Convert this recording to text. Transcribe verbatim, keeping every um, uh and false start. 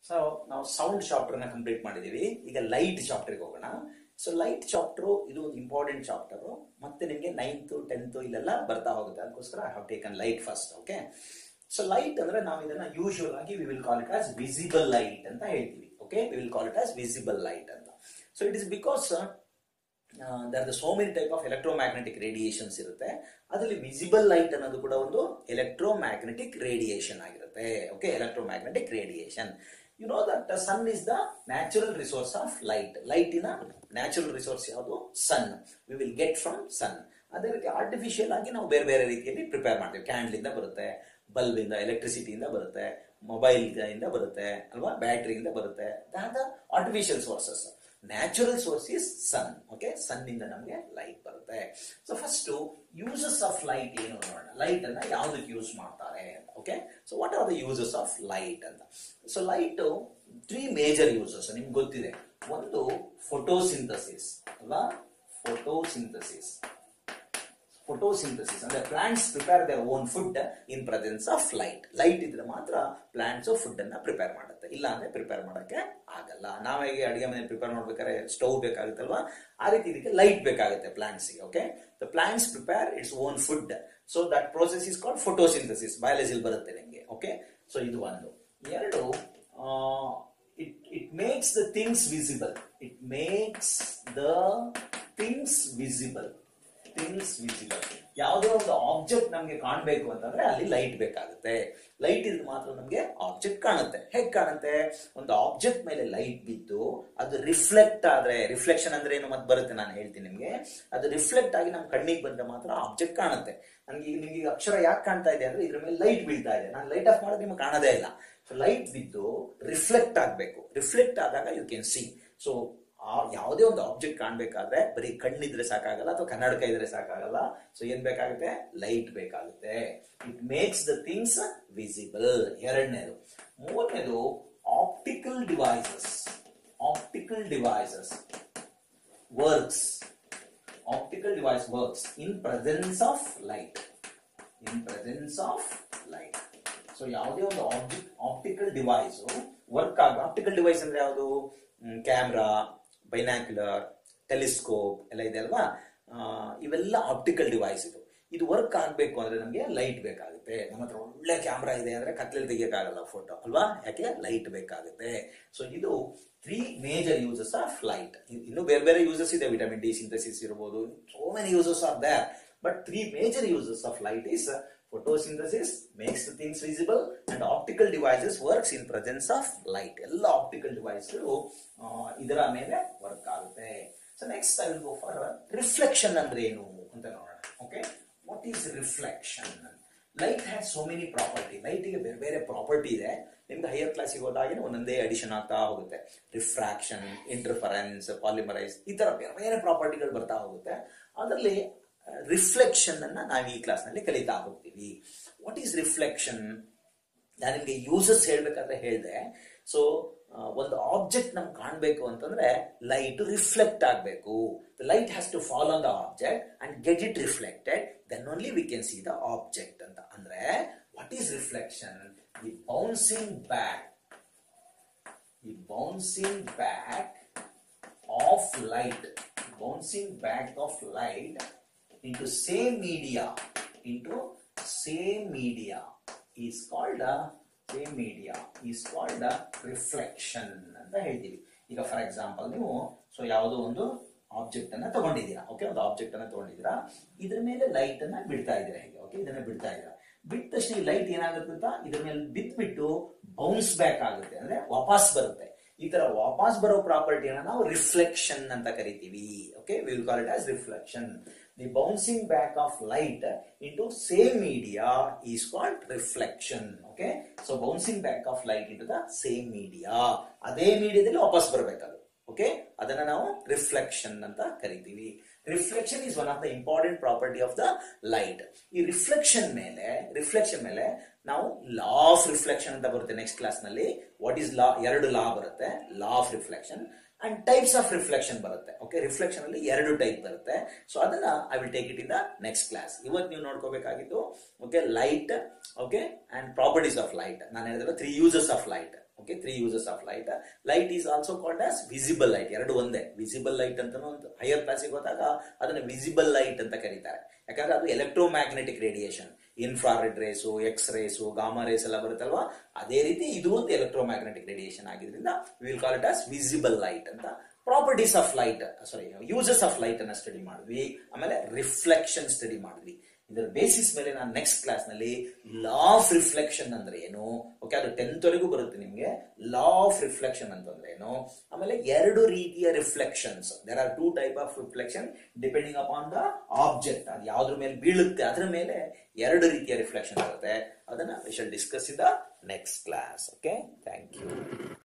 So ನಾವು sound chapter ನ complete ಮಾಡಿದೀವಿ. ಈಗ ಲೈಟ್ ಚಾಪ್ಟರ್ಗೆ ಹೋಗೋಣ. ಸೊ ಲೈಟ್ ಚಾಪ್ಟರ್ ಇದು ಒಂದು ಇಂಪಾರ್ಟೆಂಟ್ ಚಾಪ್ಟರ್. ಮತ್ತೆ ನಿಮಗೆ ನೈನ್ತ್ ಟೆಂತ್ ಇಲ್ಲೆಲ್ಲ ಬರ್ತಾ ಹೋಗುತ್ತೆ. ಅದಕ್ಕೋಸ್ಕರ I have taken light first. Okay, so light ಅಂದ್ರೆ ನಾವು ಇದನ್ನ ಯೂಶುವಲ್ ಆಗಿ we will call it as visible light ಅಂತ ಹೇಳ್ತೀವಿ. Okay, we will call it as visible light ಅಂತ. So it is because there are so many type of electromagnetic radiations ಇರುತ್ತೆ. ಅದರಲ್ಲಿ visible light ಅನ್ನೋದು ಕೂಡ ಒಂದು ಎಲೆಕ್ಟ್ರೋಮ್ಯಾಗ್ನೆಟಿಕ್ ರೇಡಿಯೇಷನ್ ಆಗಿರುತ್ತೆ. Okay, electromagnetic radiation. You know that the sun is the natural resource of light. Light in a natural resource ಯಾವುದು? Sun. We will get from sun. ಅದೇ ರೀತಿ artificial ಆಗಿ ನಾವು ಬೇರೆ ಬೇರೆ ರೀತಿಯಲ್ಲಿ ಪ್ರಿಪೇರ್ ಮಾಡ್ತೀವಿ. ಕ್ಯಾಂಡಲ್ ಇಂದ ಬರುತ್ತೆ, ಬಲ್ಬ್ ಇಂದ, ಎಲೆಕ್ಟ್ರಿಸಿಟಿ ಇಂದ ಬರುತ್ತೆ, ಮೊಬೈಲ್ ಇಂದ ಬರುತ್ತೆ ಅಲ್ವಾ, ಬ್ಯಾಟರಿ ಇಂದ ಬರುತ್ತೆ. That artificial sources. Natural source is sun. Okay, sun ಇಂದ ನಮಗೆ ಲೈಟ್ ಬರುತ್ತೆ. So first uses of light ಏನು ನೋಡೋಣ. ಲೈಟ್ ಅನ್ನ ಯಾವ್ದಕ್ಕೆ ಯೂಸ್ ಮಾಡ್ತಾರೆ? Okay, so what are the uses of light ಅಂತ. So light three major uses ನಿಮ್ಗೆ ಗೊತ್ತಿದೆ. ಒಂದು ಫೋಟೋಸಿಂಥಸಿಸ್ ಅಲ್ವಾ, ಫೋಟೋಸಿಂಥಸಿಸ್ ಫೋಟೋಸಿಂಥಸಿಸ್ ಅಂದ್ರೆ plants prepare their own food in presence of light. Light ಇದ್ರೆ ಮಾತ್ರ ಪ್ಲಾಂಟ್ಸ್ ಫುಡ್ ಅನ್ನ ಪ್ರಿಪೇರ್ ಮಾಡುತ್ತೆ, ಇಲ್ಲ ಅಂದ್ರೆ ಪ್ರಿಪೇರ್ ಮಾಡಕ್ಕೆ ಆಗಲ್ಲ. ನಾವ್ ಹೇಗೆ ಅಡಿಗೆ ಮನೆ ಪ್ರಿಪೇರ್ ಮಾಡ್ಬೇಕಾದ್ರೆ ಸ್ಟವ್ ಬೇಕಾಗುತ್ತಲ್ವಾ, ಆ ರೀತಿ ಇದಕ್ಕೆ ಲೈಟ್ ಬೇಕಾಗುತ್ತೆ ಪ್ಲಾಂಟ್ಸ್ ಗೆ. Okay, the plants prepare its own food. So that process is called photosynthesis. ಬಯಾಲಜಿಲ್ ಬರುತ್ತೆ ನಿಮಗೆ. ಓಕೆ, ಸೊ ಇದು ಒಂದು. ಎರಡು, it it makes the things visible. It makes the things visible. Things visible. ಯಾವುದೋ ಒಂದು ಆಬ್ಜೆಕ್ಟ್ ನಮ್ಗೆ ಕಾಣಬೇಕು ಅಂತಂದ್ರೆ ಅಲ್ಲಿ ಲೈಟ್ ಬೇಕಾಗುತ್ತೆ. ಲೈಟ್ ಇದ್ರೆ ಮಾತ್ರ ನಮ್ಗೆ ಆಬ್ಜೆಕ್ಟ್ ಕಾಣುತ್ತೆ. ಹೇಗ್ ಕಾಣುತ್ತೆ? ಒಂದು ಆಬ್ಜೆಕ್ಟ್ ಮೇಲೆ ಲೈಟ್ ಬಿದ್ದು ಅದು ರಿಫ್ಲೆಕ್ಟ್ ಆದ್ರೆ, ರಿಫ್ಲೆಕ್ಷನ್ ಅಂದ್ರೆ ಏನು ಮತ್ತೆ ಬರುತ್ತೆ, ನಾನು ಹೇಳ್ತೀನಿ ನಿಮ್ಗೆ. ಅದು ರಿಫ್ಲೆಕ್ಟ್ ಆಗಿ ನಮ್ ಕಣ್ಣಿಗೆ ಬಂದ್ರೆ ಮಾತ್ರ ಆಬ್ಜೆಕ್ಟ್ ಕಾಣುತ್ತೆ. ನನ್ಗೆ ಈಗ ನಿಮ್ಗೆ ಅಕ್ಷರ ಯಾಕೆ ಕಾಣ್ತಾ ಇದೆ ಅಂದ್ರೆ ಇದ್ರ ಮೇಲೆ ಲೈಟ್ ಬೀಳ್ತಾ ಇದೆ. ನಾನು ಲೈಟ್ ಆಫ್ ಮಾಡೋದು ನಿಮ್ಗೆ ಕಾಣೋದೇ ಇಲ್ಲ. ಸೊ ಲೈಟ್ ಬಿದ್ದು ರಿಫ್ಲೆಕ್ಟ್ ಆಗ್ಬೇಕು. ರಿಫ್ಲೆಕ್ಟ್ ಆದಾಗ ಯು ಕ್ಯಾನ್ ಸಿ. ಸೊ ಯಾವುದೇ ಒಂದು ಆಬ್ಜೆಕ್ಟ್ ಕಾಣ್ಬೇಕಾದ್ರೆ ಬರೀ ಕಣ್ಣಿದ್ರೆ ಸಾಕಾಗಲ್ಲ, ಅಥವಾ ಕನ್ನಡಕ ಇದ್ರೆ ಸಾಕಾಗಲ್ಲ. ಸೊ ಏನ್ ಬೇಕಾಗುತ್ತೆ? ಲೈಟ್ ಬೇಕಾಗುತ್ತೆ. It makes the things visible. ಎರಡನೇದು. ಮೂರನೇದು, optical devices. Optical devices works. Optical device works in presence of light. In presence of light. So ಯಾವುದೇ ಒಂದು ಆಬ್ಜೆಕ್ಟ್ ಆಪ್ಟಿಕಲ್ ಡಿವೈಸ್ ವರ್ಕ್ ಆಗ. ಆಪ್ಟಿಕಲ್ ಡಿವೈಸ್ ಅಂದ್ರೆ ಯಾವುದು? ಕ್ಯಾಮ್ರಾ, ಬೈನಾಕ್ಯುಲರ್, ಟೆಲಿಸ್ಕೋಪ್ ಎಲ್ಲ ಇದೆ ಅಲ್ವಾ. ಇವೆಲ್ಲ ಆಪ್ಟಿಕಲ್ ಡಿವೈಸ್. ಇದು ಇದು ವರ್ಕ್ ಆಗ್ಬೇಕು ಅಂದ್ರೆ ನಮ್ಗೆ ಲೈಟ್ ಬೇಕಾಗುತ್ತೆ. ನಮ್ಮ ಹತ್ರ ಒಳ್ಳೆ ಕ್ಯಾಮ್ರಾ ಇದೆ ಅಂದ್ರೆ ಕತ್ಲೆಯಲ್ಲಿ ತೆಗಿಯಕ್ಕಾಗಲ್ಲ ಫೋಟೋ ಅಲ್ವಾ, ಯಾಕೆ? ಲೈಟ್ ಬೇಕಾಗುತ್ತೆ. ಸೊ ಇದು three major uses of light. ಇನ್ನು ಬೇರೆ ಬೇರೆ ಯೂಸಸ್ ಇದೆ. ವಿಟಮಿನ್ ಡಿ ಸಿಂಥಸಿಸ್ ಇರಬಹುದು. So many uses are there. But three major uses of light is photosynthesis, makes the things visible, and optical devices works in presence of light. ಎಲ್ಲ optical devices ಇದರ ಮೇಲೆ work ಆಗುತ್ತೆ. So next I will go for reflection ಅಂದ್ರೆ ಏನು ಅಂತ ನೋಡೋಣ. Okay, what is reflection? Light has so many property. Light ಗೆ ಬೇರೆ ಬೇರೆ ಪ್ರಾಪರ್ಟಿ ಇದೆ. ನಿಮ್ಗೆ ಹೈಯರ್ ಕ್ಲಾಸಿಗೆ ಹೋದಾಗೆ ಒಂದೊಂದೇ ಅಡಿಷನ್ ಆಗ್ತಾ ಹೋಗುತ್ತೆ. ರಿಫ್ರಾಕ್ಷನ್, ಇಂಟರ್ಫರೆನ್ಸ್, ಪಾಲಿಮರೈಸ್, ಈ ತರ ಬೇರೆ ಬೇರೆ ಪ್ರಾಪರ್ಟಿಗಳು ಬರ್ತಾ ಹೋಗುತ್ತೆ. ಅದರಲ್ಲಿ ರಿಫ್ಲೆಕ್ಷನ್ ಅನ್ನ ನಾವು ಈ ಕ್ಲಾಸ್ ನಲ್ಲಿ ಕಲಿತಾ ಹೋಗ್ತೀವಿ. What is reflection? ನಾನು ನಿಮ್ಗೆ ಯೂಸಸ್ ಹೇಳ್ಬೇಕಾದ್ರೆ ಹೇಳಿದೆ. ಸೊ ಒಂದು ಆಬ್ಜೆಕ್ಟ್ ನಮ್ಗೆ ಕಾಣಬೇಕು ಅಂತಂದ್ರೆ ಲೈಟ್ ರಿಫ್ಲೆಕ್ಟ್ ಆಗಬೇಕು. Light has to fall on the object and get it reflected, then only we can see the object ಅಂತ. ಅಂದ್ರೆ what is reflection? The bouncing back, the bouncing back of light, bouncing back of light into same media, into same media is called a same media is called a reflection ಅಂತ ಹೇಳ್ತೀವಿ. ಈಗ for example ನೀವು so ಯಾವುದೋ ಒಂದು object ಅನ್ನ ತಗೊಂಡಿದ್ದೀರಾ. Okay, ಒಂದು object ಅನ್ನ ತಗೊಂಡಿದ್ದೀರಾ, ಇದ್ರ ಮೇಲೆ ಲೈಟ್ ಅನ್ನ ಬಿಡ್ತಾ ಇದ್ದೀರಾ. ಹೇಗೆ? ಓಕೆ, ಇದನ್ನ ಬಿಡ್ತಾ ಇದ್ದೀರಾ. ಬಿಟ್ಟ ತಕ್ಷಣ ಲೈಟ್ ಏನಾಗುತ್ತೆ ಅಂತ ಇದ್ರ ಮೇಲೆ ಬಿದ್ಬಿಟ್ಟು ಬೌನ್ಸ್ ಬ್ಯಾಕ್ ಆಗುತ್ತೆ, ಅಂದ್ರೆ ವಾಪಸ್ ಬರುತ್ತೆ. ಈ ತರ ವಾಪಸ್ ಬರೋ ಪ್ರಾಪರ್ಟಿನ ನಾವು ರಿಫ್ಲೆಕ್ಷನ್ ಅಂತ ಕರಿತೀವಿ. Okay, we will call it as reflection. The bouncing back of light into same media is called reflection. Okay, so bouncing back of light into the same media, ಅದೇ ಮೀಡಿಯಾದಲ್ಲಿ ವಾಪಸ್ ಬರಬೇಕದು. ಓಕೆ, ಅದನ್ನ ನಾವು ರಿಫ್ಲೆಕ್ಷನ್ ಅಂತ ಕರಿತೀವಿ. Reflection is one of the important property of the light. ಈ reflection ಮೇಲೆ reflection ಮೇಲೆ ನಾವು ಲಾ ಆಫ್ ರಿಫ್ಲೆಕ್ಷನ್ ಅಂತ ಬರುತ್ತೆ ನೆಕ್ಸ್ಟ್ ಕ್ಲಾಸ್ ನಲ್ಲಿ. What is law? ಎರಡು ಲಾ ಬರುತ್ತೆ. Law of reflection and types of reflection ಬರುತ್ತೆ. ಓಕೆ, ರಿಫ್ಲೆಕ್ಷನ್ ಅಲ್ಲಿ ಎರಡು ಟೈಪ್ ಬರುತ್ತೆ. ಸೊ ಅದನ್ನ I will take it in the next class. ಇವತ್ತು ನೀವು ನೋಡ್ಕೋಬೇಕಾಗಿತ್ತು okay light, okay, and properties of light. ನಾನು ಹೇಳಿದ್ರೆ three uses of light. Okay, three uses of light. Light is also called as visible light. ಎರಡು ಒಂದೇ. Visible light ಅಂತ ಒಂದು higher ಕ್ಲಾಸಿಗೆ ಹೋದಾಗ ಅದನ್ನ ವಿಸಿಬಲ್ ಲೈಟ್ ಅಂತ ಕರೀತಾರೆ. ಯಾಕಂದ್ರೆ ಅದು electromagnetic radiation, infrared rays, X rays, gamma rays ಎಲ್ಲ ಬರುತ್ತಲ್ವಾ, ಅದೇ ರೀತಿ ಇದು ಒಂದು ಎಲೆಕ್ಟ್ರೋಮ್ಯಾಗ್ನೆಟಿಕ್ ರೇಡಿಯೇಷನ್ ಆಗಿದ್ರಿಂದ will call it as visible light ಅಂತ. Properties of light, sorry uses of light ಅನ್ನ ಸ್ಟಡಿ ಮಾಡಿದ್ವಿ. ಆಮೇಲೆ ರಿಫ್ಲೆಕ್ಷನ್ ಸ್ಟಡಿ ಮಾಡಿದ್ವಿ. ಇದರ ಬೇಸಿಸ್ ಮೇಲೆ ನಾನು ನೆಕ್ಸ್ಟ್ ಕ್ಲಾಸ್ ನಲ್ಲಿ ಲಾ ಆಫ್ ರಿಫ್ಲೆಕ್ಷನ್ ಅಂದ್ರೆ ಏನು, ಓಕೆ, ಅದು ಟೆಂತ್ ವರೆಗೂ ಬರುತ್ತೆ ನಿಮ್ಗೆ. ಲಾ ಆಫ್ ರಿಫ್ಲೆಕ್ಷನ್ ಅಂತಂದ್ರೆ ಏನು, ಆಮೇಲೆ ಎರಡು ರೀತಿಯ reflections, there are two type of reflection depending upon the object, ಅದು ಯಾವ್ದ್ರ ಮೇಲೆ ಬೀಳುತ್ತೆ ಅದ್ರ ಮೇಲೆ ಎರಡು ರೀತಿಯ ರಿಫ್ಲೆಕ್ಷನ್ ಇರುತ್ತೆ. ಅದನ್ನ we shall discuss in the next class. Okay, thank you.